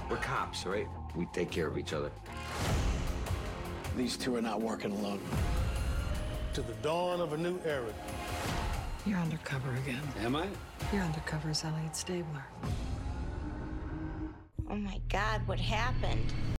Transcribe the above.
We're cops, right? We take care of each other. These two are not working alone. To the dawn of a new era. You're undercover again. Am I? You're undercover as Elliot Stabler. Oh my God, what happened?